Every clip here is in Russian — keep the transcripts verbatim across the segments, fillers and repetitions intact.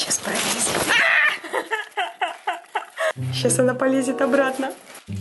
Сейчас пролезет. Сейчас она полезет обратно.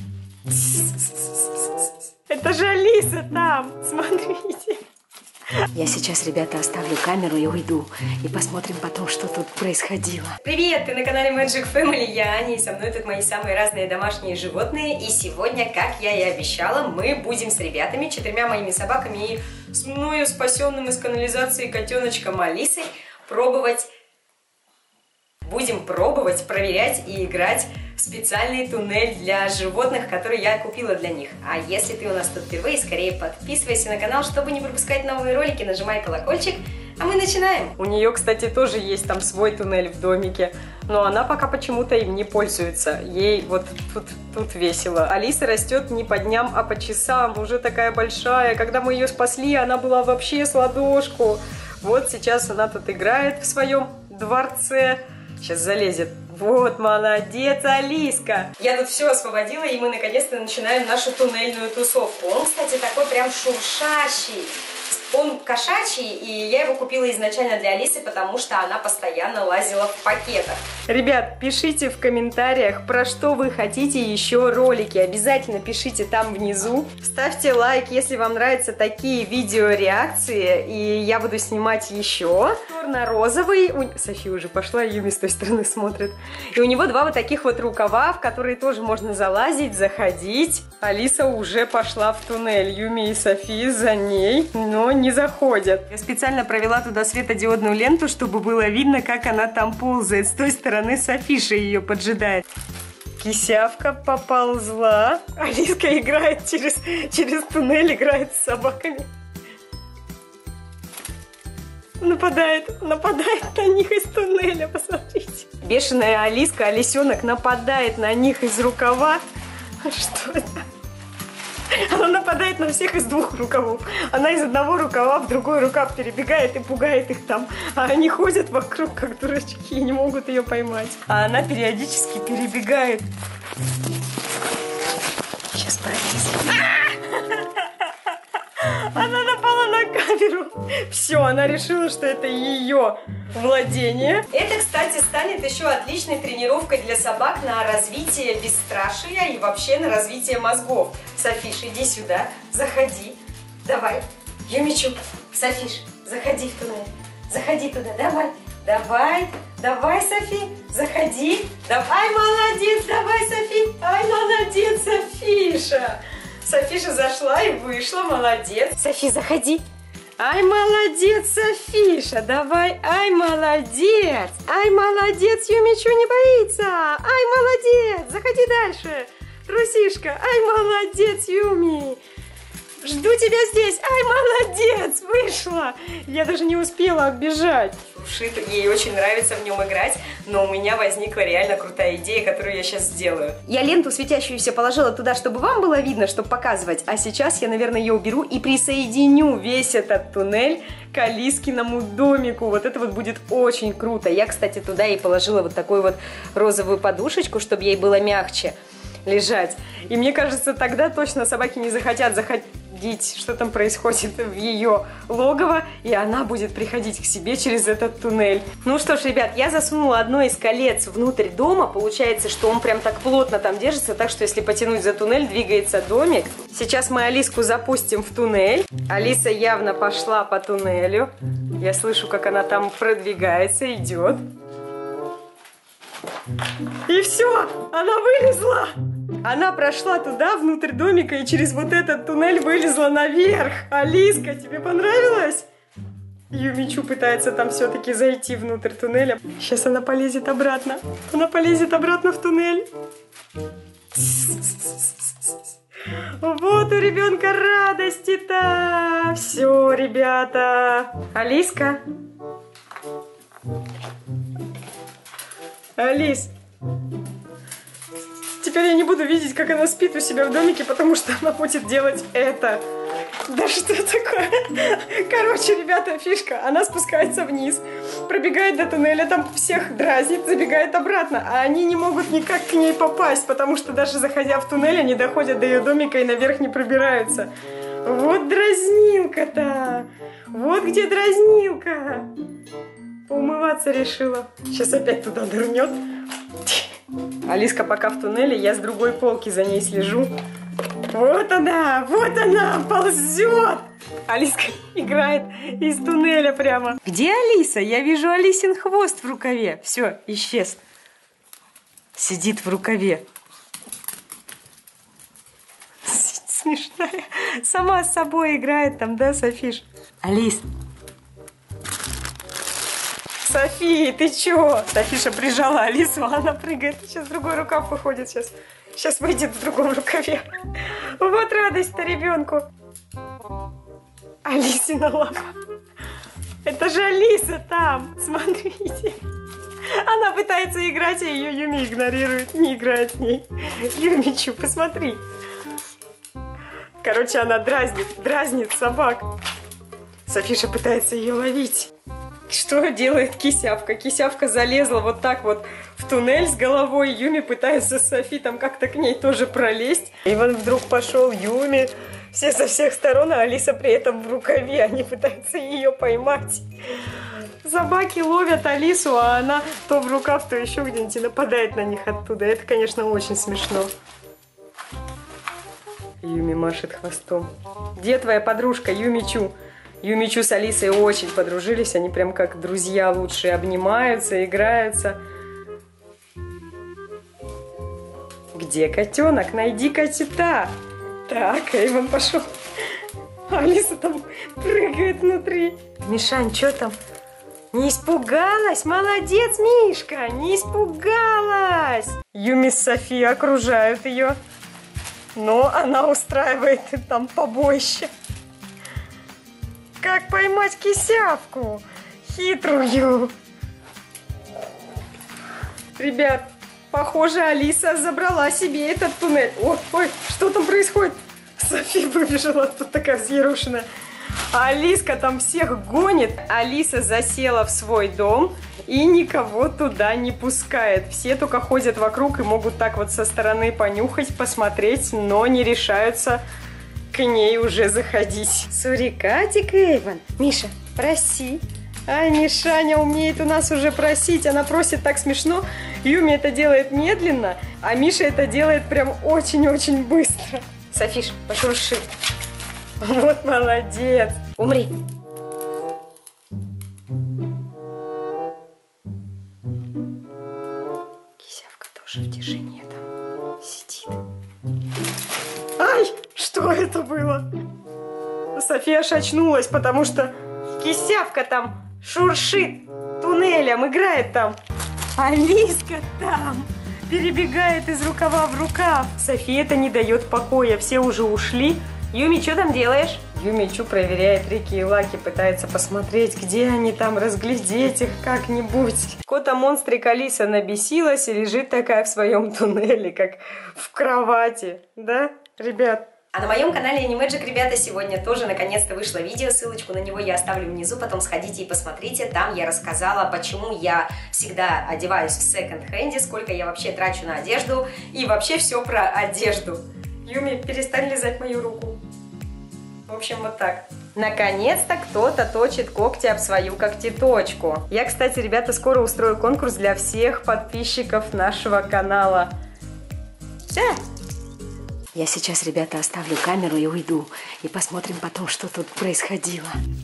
Это же Алиса там. Смотрите. Я сейчас, ребята, оставлю камеру и уйду. И посмотрим потом, что тут происходило. Привет, ты на канале Magic Family. Я Аня, и со мной тут мои самые разные домашние животные. И сегодня, как я и обещала, мы будем с ребятами, четырьмя моими собаками и с мною спасенным из канализации котеночком Алисой пробовать... Будем пробовать, проверять и играть в специальный туннель для животных, который я купила для них. А если ты у нас тут впервые, скорее подписывайся на канал, чтобы не пропускать новые ролики, нажимай колокольчик, а мы начинаем. У нее, кстати, тоже есть там свой туннель в домике, но она пока почему-то им не пользуется. Ей вот тут, тут весело. Алиса растет не по дням, а по часам, уже такая большая. Когда мы ее спасли, она была вообще с ладошку. Вот сейчас она тут играет в своем дворце. Сейчас залезет. Вот, молодец, Алиска. Я тут все освободила, и мы наконец-то начинаем нашу туннельную тусовку. Он, кстати, такой прям шуршащий. Он кошачий, и я его купила изначально для Алисы, потому что она постоянно лазила в пакетах. Ребят, пишите в комментариях, про что вы хотите еще ролики. Обязательно пишите там внизу. Ставьте лайк, если вам нравятся такие видеореакции, и я буду снимать еще. Черно-розовый. У... София уже пошла, Юми с той стороны смотрит. И у него два вот таких вот рукава, в которые тоже можно залазить, заходить. Алиса уже пошла в туннель. Юми и София за ней, но не заходят. Я специально провела туда светодиодную ленту, чтобы было видно, как она там ползает. С той стороны Софиша ее поджидает. Кисявка поползла. Алиска играет через, через туннель, играет с собаками. Нападает, нападает на них из туннеля, посмотрите. Бешеная Алиска, Алисенок нападает на них из рукава. Что это? Она нападает на всех из двух рукавов. Она из одного рукава в другой рукав перебегает и пугает их там. А они ходят вокруг, как дурачки, и не могут ее поймать. А она периодически перебегает. Сейчас пролезет. Она напала на камеру. Все, она решила, что это ее владение. Это, кстати, станет еще отличной тренировкой для собак на развитие бесстрашия и вообще на развитие мозгов. Софиш, иди сюда, заходи. Давай, Юмичу, Софиш, заходи в туннель. Заходи туда, давай. Давай, давай, Софи, заходи. Давай, молодец, давай, Софи. Ай, молодец, Софиша. Софиша зашла и вышла, молодец. Софи, заходи. Ай, молодец, Софиша, давай. Ай, молодец. Ай, молодец, Юмичу не боится. Ай, молодец, заходи дальше. Трусишка, ай, молодец, Юми. Жду тебя здесь. Ай, молодец, вышла. Я даже не успела отбежать. Шит, ей очень нравится в нем играть, но у меня возникла реально крутая идея, которую я сейчас сделаю. Я ленту светящуюся положила туда, чтобы вам было видно, чтобы показывать, а сейчас я, наверное, ее уберу и присоединю весь этот туннель к Алискиному домику. Вот это вот будет очень круто. Я, кстати, туда и положила вот такую вот розовую подушечку, чтобы ей было мягче лежать. И мне кажется, тогда точно собаки не захотят заходить, что там происходит в ее логово, и она будет приходить к себе через этот туннель. Ну что ж, ребят, я засунула одно из колец внутрь дома. Получается, что он прям так плотно там держится, так что если потянуть за туннель, двигается домик. Сейчас мы Алиску запустим в туннель. Алиса явно пошла по туннелю. Я слышу, как она там продвигается, идет. И все, она вылезла. Она прошла туда, внутрь домика, и через вот этот туннель вылезла наверх. Алиска, тебе понравилось? Юмичу пытается там все-таки зайти внутрь туннеля. Сейчас она полезет обратно. Она полезет обратно в туннель. Вот у ребенка радости-то. Все, ребята. Алиска. Алис. Теперь я не буду видеть, как она спит у себя в домике, потому что она будет делать это. Да что такое? Короче, ребята, фишка. Она спускается вниз, пробегает до туннеля, там всех дразнит, забегает обратно. А они не могут никак к ней попасть, потому что даже заходя в туннель, они доходят до ее домика и наверх не пробираются. Вот дразнилка-то. Вот где дразнилка. Поумываться решила. Сейчас опять туда нырнет. Алиска пока в туннеле, я с другой полки за ней слежу. Вот она, вот она, ползет. Алиска играет из туннеля прямо. Где Алиса? Я вижу Алисин хвост в рукаве. Все, исчез. Сидит в рукаве. Смешная. Сама с собой играет там, да, Софиш? Алис. Софи, ты чё? Софиша прижала Алису, она прыгает. Сейчас другой рукав выходит. Сейчас, сейчас выйдет в другом рукаве. Вот радость-то ребенку. Алисина лапа. Это же Алиса там. Смотрите. Она пытается играть, а ее Юми игнорирует. Не играет с ней. Юмичу, посмотри. Короче, она дразнит, дразнит собак. Софиша пытается ее ловить. Что делает кисявка? Кисявка залезла вот так вот в туннель с головой. Юми пытается с Софи там как-то к ней тоже пролезть. И вот вдруг пошел Юми. Все со всех сторон, а Алиса при этом в рукаве. Они пытаются ее поймать. Собаки ловят Алису, а она то в рукав, то еще где-нибудь и нападает на них оттуда. Это, конечно, очень смешно. Юми машет хвостом. Где твоя подружка, Юмичу? Юмичу с Алисой очень подружились. Они прям как друзья лучшие, обнимаются, играются. Где котенок? Найди котята. Так, Эйвен пошел. Алиса там прыгает внутри. Мишань, что там? Не испугалась? Молодец, Мишка! Не испугалась! Юми с Софи окружают ее. Но она устраивает там побоище. Как поймать кисявку? Хитрую. Ребят, похоже, Алиса забрала себе этот туннель. Ой, ой, что там происходит? Софи выбежала, тут такая взъерошенная. А Алиска там всех гонит. Алиса засела в свой дом и никого туда не пускает. Все только ходят вокруг и могут так вот со стороны понюхать, посмотреть, но не решаются к ней уже заходить. Сурикатик, Эйвен. Миша, проси. Ай, Мишаня умеет у нас уже просить. Она просит так смешно. Юми это делает медленно, а Миша это делает прям очень-очень быстро. Софиш, пошурши. Вот молодец. Умри. Кисявка тоже в тишине там сидит. Ай, что это было? София очнулась, потому что кисявка там шуршит туннелем, играет там. Алиска там перебегает из рукава в рукав. София это не дает покоя, все уже ушли. Юми, что там делаешь? Юмичу проверяет Рики и Лаки, пытается посмотреть, где они там, разглядеть их как-нибудь. Кота-монстрик Алиса набесилась и лежит такая в своем туннеле, как в кровати. Да, ребят? А на моем канале Animagic, ребята, сегодня тоже наконец-то вышло видео, ссылочку на него я оставлю внизу, потом сходите и посмотрите. Там я рассказала, почему я всегда одеваюсь в секонд-хенде, сколько я вообще трачу на одежду и вообще все про одежду. Юми, перестань лизать мою руку. В общем, вот так. Наконец-то кто-то точит когти об свою когтеточку. Я, кстати, ребята, скоро устрою конкурс для всех подписчиков нашего канала. Да. Я сейчас, ребята, оставлю камеру и уйду. И посмотрим потом, что тут происходило.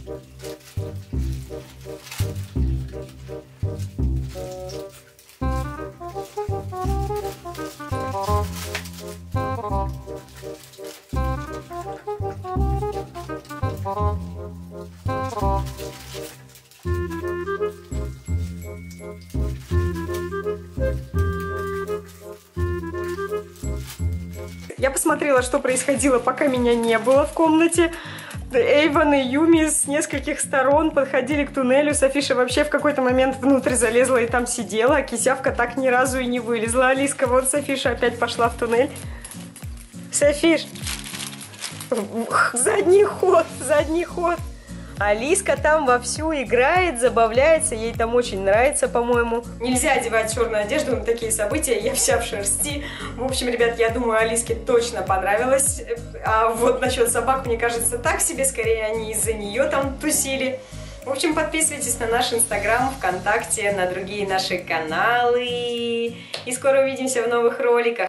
Я посмотрела, что происходило, пока меня не было в комнате. Эйвен и Юми с нескольких сторон подходили к туннелю. Софиша вообще в какой-то момент внутрь залезла и там сидела, а кисявка так ни разу и не вылезла. Алиска, вот Софиша опять пошла в туннель. Софиш, задний ход, задний ход. Алиска там вовсю играет, забавляется, ей там очень нравится, по-моему. Нельзя одевать черную одежду на такие события, я вся в шерсти. В общем, ребят, я думаю, Алиске точно понравилось. А вот насчет собак, мне кажется, так себе, скорее они из-за нее там тусили. В общем, подписывайтесь на наш Инстаграм, ВКонтакте, на другие наши каналы. И скоро увидимся в новых роликах.